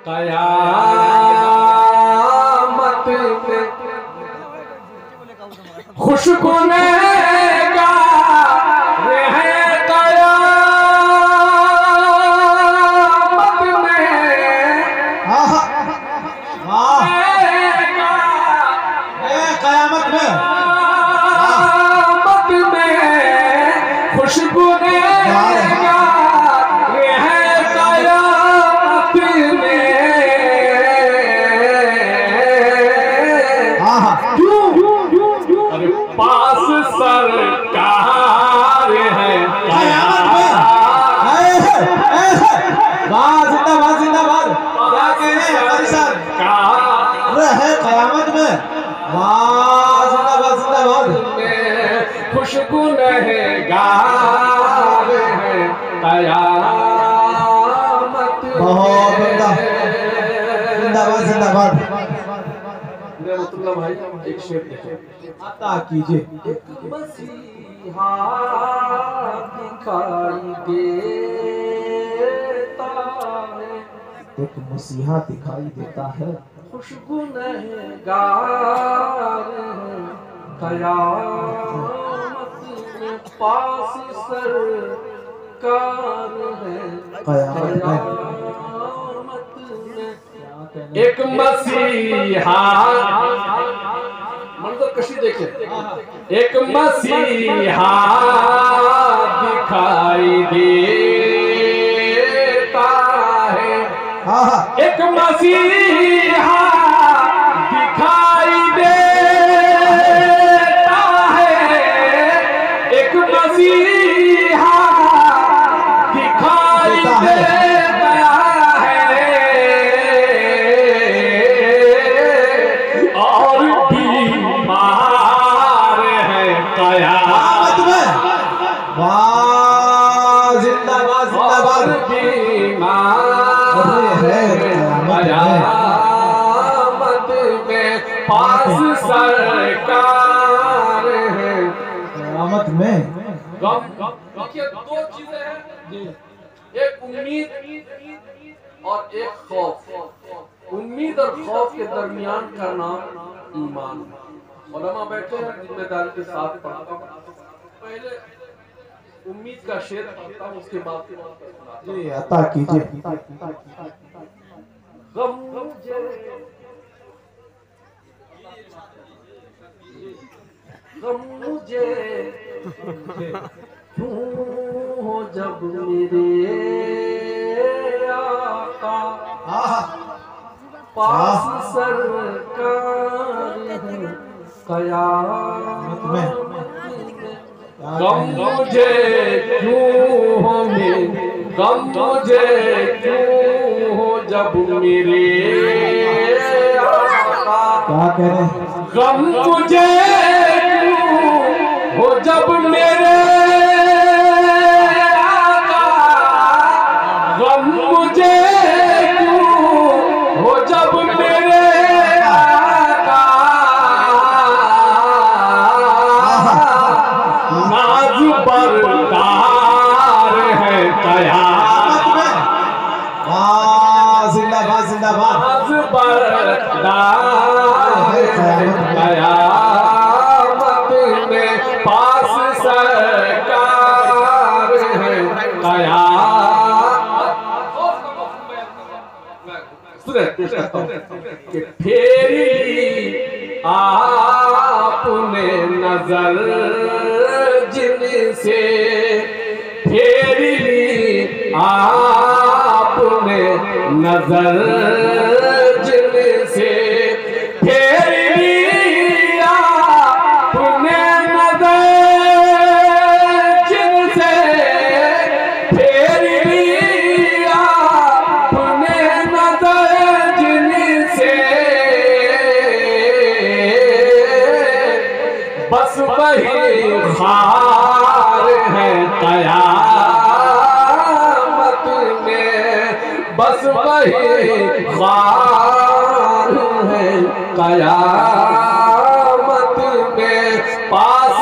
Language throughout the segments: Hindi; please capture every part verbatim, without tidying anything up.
कयामत में खुशबू ने खुशबू ने पास सरकार है कयामत में। वाह जिंदाबाद जिंदाबाद। क्या कह रहे हैं हमारे साथ है कयामत में। वाह जिंदाबाद जिंदाबाद। खुशबू नहगार है कयामत। बहुत जिंदाबाद जिंदाबाद। भाई एक शेर आता कीजिए। एक मसीहा दिखाई देता है, एक मसीहा दिखाई देता है, खुशबू नहगार है कयामत में। पास सरकार है कयामत में। एक मसीहा मंजर कशी देखे। एक मसीहा दिखाई देता है, एक मसीहा दिखाई देता है, एक मसीहा दिखाई देता है और बीमार है कयामत में। वाह जिंदाबाद जिंदाबाद। बीमार है कयामत में। पास सरकार है कयामत में। गम देखिए दो चीजें हैं, एक उम्मीद और एक खौफ। उम्मीद और खौफ के दरमियान का नाम ईमान। उलमा बैठे हैं जिम्मेदारी के साथ पढ़ता हूं। पहले उम्मीद का शेर पढ़ता हूं, उसके बाद जी अता कीजिए। गम मुझे गम मुझे क्यों हो जब मेरे आका पास सरकार है कयामत में। गम मुझे क्यों हो में गम मुझे क्यों हो जब मेरे आका। क्या कह रहे हैं? गम मुझे क्यों हो जब मेरे आका। गम मुझे क्यों हो जब मेरे आका। नाज बरदार है कयामत में। वाह जिंदाबाद जिंदाबाद। नाज बरदार है कयामत में। पास सरकार है कयामत। फेरी आपने नजर जिनसे, फेरी आपने नजर जिनसे, फेरी आपने नजर जिनसे, फेरी आपने नजर जिनसे, बस वही खार है कयामत में। बस वही खार है कयामत में। पास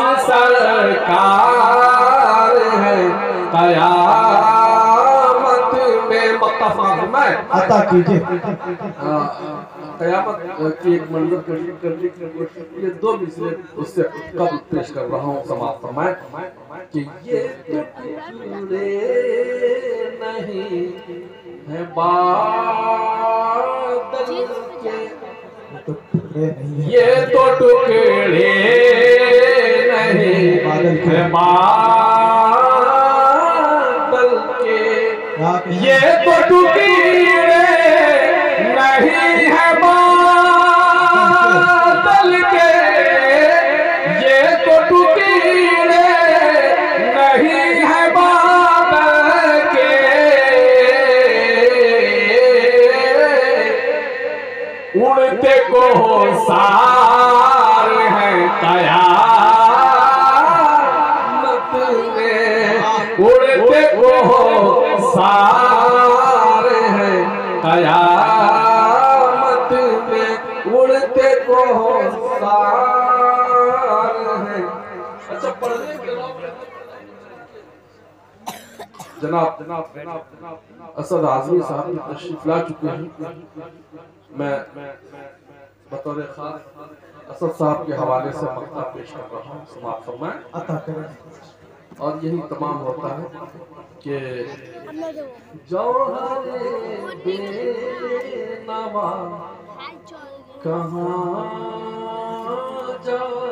सरकार है कयामत में। मक्का माफ फरमाए अता कीजिए। कयामत की एक मंजर करने के लिए ये दो मिसरे उससे कब पेश कर रहा हूँ, समाप्त फरमाए कि ये तो टुकड़े नहीं है बादल के, ये तो टुकड़े नहीं है बादल के, ये तो टुकड़े नहीं है बादल के, ये तो टुकड़े नहीं है बादल के, उड़ते को सार है कयामत में, उड़ते को सार है कयामत में, उड़ते को सार है। अच्छा पढ़ने के जनाब जनाब जनाब असद आजमी साहब तशरीफ ला चुके हैं। मैं बतौर खास असद साहब के हवाले से मक्ता पेश कर रहा हूँ, समाप्त फरमाएं। और यही तमाम होता है कि जौहरे बेनवा कहाँ जाए,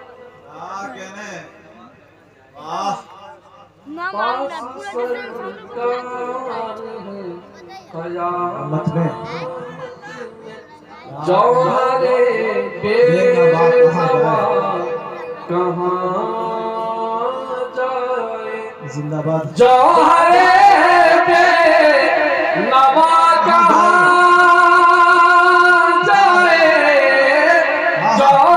कयामत में जौहरे बेनवा कहाँ जाए, जिंदाबाद जौहरे बेनवा कहाँ जाए,